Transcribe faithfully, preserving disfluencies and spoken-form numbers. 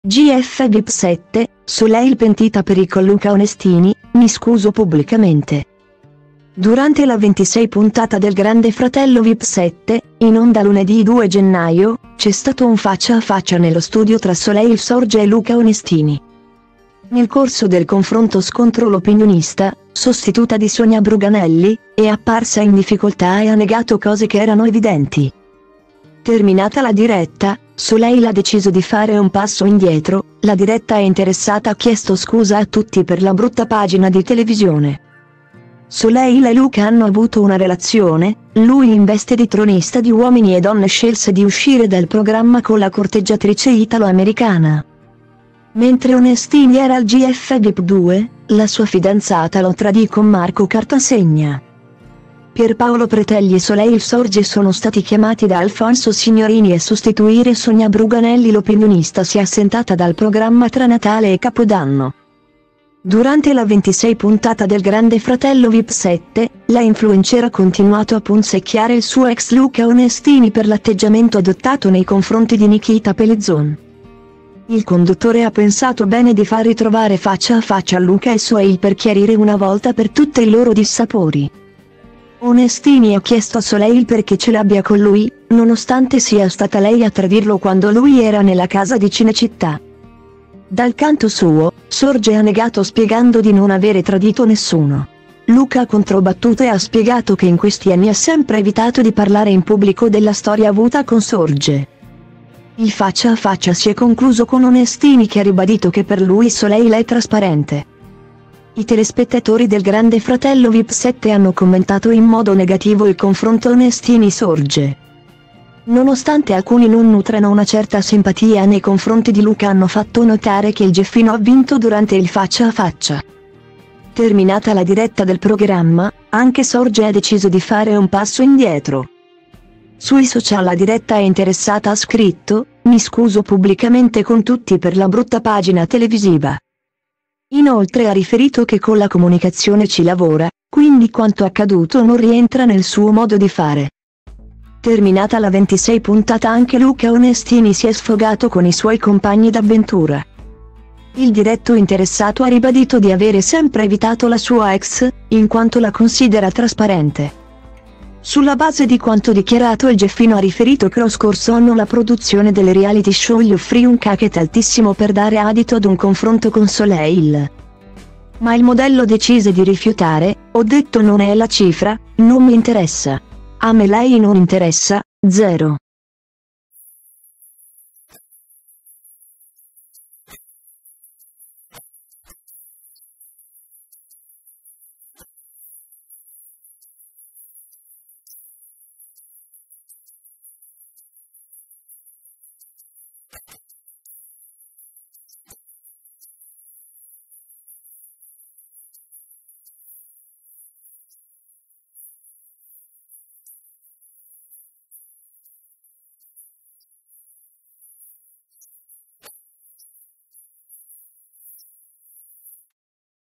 G F V I P sette, Soleil pentita per i con Luca Onestini, mi scuso pubblicamente. Durante la ventisei puntata del Grande Fratello V I P sette, in onda lunedì due gennaio, c'è stato un faccia a faccia nello studio tra Soleil Sorge e Luca Onestini. Nel corso del confronto scontro l'opinionista, sostituta di Sonia Bruganelli, è apparsa in difficoltà e ha negato cose che erano evidenti. Terminata la diretta, Soleil ha deciso di fare un passo indietro, la diretta interessata ha chiesto scusa a tutti per la brutta pagina di televisione. Soleil e Luca hanno avuto una relazione, lui in veste di tronista di Uomini e Donne scelse di uscire dal programma con la corteggiatrice italo-americana. Mentre Onestini era al G F V I P due, la sua fidanzata lo tradì con Marco Cartasegna. Pierpaolo Pretelli e Soleil Sorge sono stati chiamati da Alfonso Signorini a sostituire Sonia Bruganelli. L'opinionista si è assentata dal programma tra Natale e Capodanno. Durante la ventisei puntata del Grande Fratello V I P sette, la influencer ha continuato a punzecchiare il suo ex Luca Onestini per l'atteggiamento adottato nei confronti di Nikita Pellezzon. Il conduttore ha pensato bene di far ritrovare faccia a faccia Luca e Soleil per chiarire una volta per tutte i loro dissapori. Onestini ha chiesto a Soleil perché ce l'abbia con lui, nonostante sia stata lei a tradirlo quando lui era nella casa di Cinecittà. Dal canto suo, Sorge ha negato spiegando di non avere tradito nessuno. Luca ha controbattuto e ha spiegato che in questi anni ha sempre evitato di parlare in pubblico della storia avuta con Sorge. Il faccia a faccia si è concluso con Onestini che ha ribadito che per lui Soleil è trasparente. I telespettatori del Grande Fratello V I P sette hanno commentato in modo negativo il confronto Onestini-Sorge. Nonostante alcuni non nutrano una certa simpatia nei confronti di Luca, hanno fatto notare che il Geffino ha vinto durante il faccia a faccia. Terminata la diretta del programma, anche Sorge ha deciso di fare un passo indietro. Sui social la diretta interessata ha scritto: "Mi scuso pubblicamente con tutti per la brutta pagina televisiva". Inoltre ha riferito che con la comunicazione ci lavora, quindi quanto accaduto non rientra nel suo modo di fare. Terminata la ventisei puntata anche Luca Onestini si è sfogato con i suoi compagni d'avventura. Il diretto interessato ha ribadito di avere sempre evitato la sua ex, in quanto la considera trasparente. Sulla base di quanto dichiarato, il Geffino ha riferito che lo scorso anno la produzione del reality show gli offrì un cachet altissimo per dare adito ad un confronto con Soleil. Ma il modello decise di rifiutare: "Ho detto non è la cifra, non mi interessa. A me lei non interessa, zero".